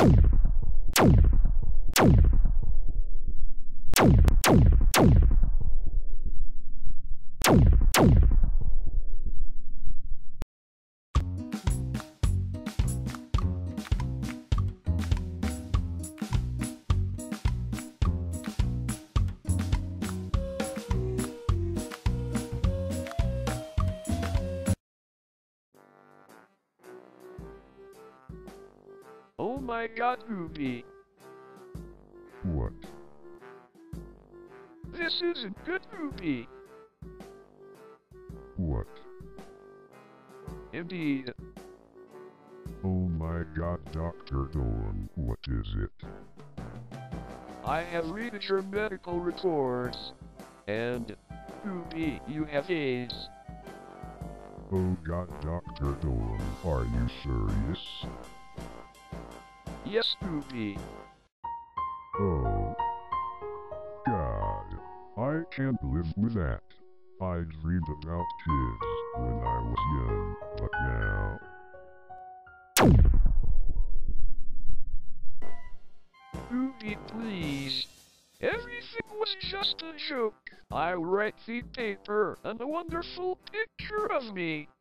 Oh my god, Gooby. What? This isn't good, Gooby. What? Indeed. Oh my god, Dr. Dolan, what is it? I have read your medical reports. And, Gooby, you have AIDS. Oh god, Dr. Dolan, are you serious? Yes, Gooby. Oh. God. I can't live with that. I dreamed about kids when I was young, but now... Gooby, please. Everything was just a joke. I'll write the paper and a wonderful picture of me.